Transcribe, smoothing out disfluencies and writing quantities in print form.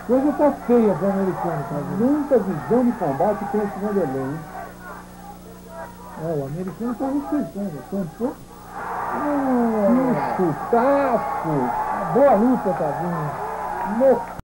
Coisa tá feia pro americano, tá vendo? Muita visão de combate tem esse Vanderlei, hein? É, o americano tá respeitando, tampou. Que chutaço! Boa luta, Tavinho. No